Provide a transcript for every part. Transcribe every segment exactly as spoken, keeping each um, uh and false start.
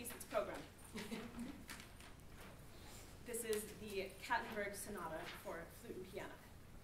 piece that's programmed. This is the Kattenberg Sonata for flute and piano.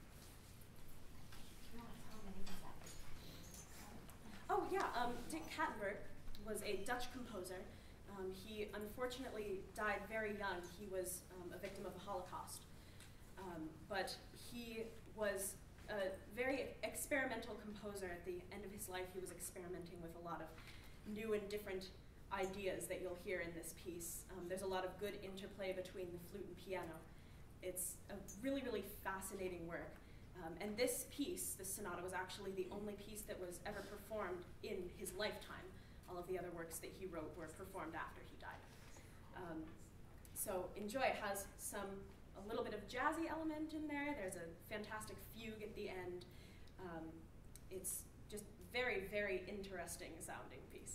Oh yeah, um, Dick Kattenberg was a Dutch composer. Um, he unfortunately died very young. He was um, a victim of the Holocaust. Um, but he was a very experimental composer. At the end of his life, he was experimenting with a lot of new and different ideas that you'll hear in this piece. Um, there's a lot of good interplay between the flute and piano. It's a really, really fascinating work. Um, and this piece, this sonata, was actually the only piece that was ever performed in his lifetime. All of the other works that he wrote were performed after he died. Um, so enjoy. It has some, a little bit of jazzy element in there. There's a fantastic fugue at the end. Um, it's just very, very interesting sounding piece.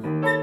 Thank you.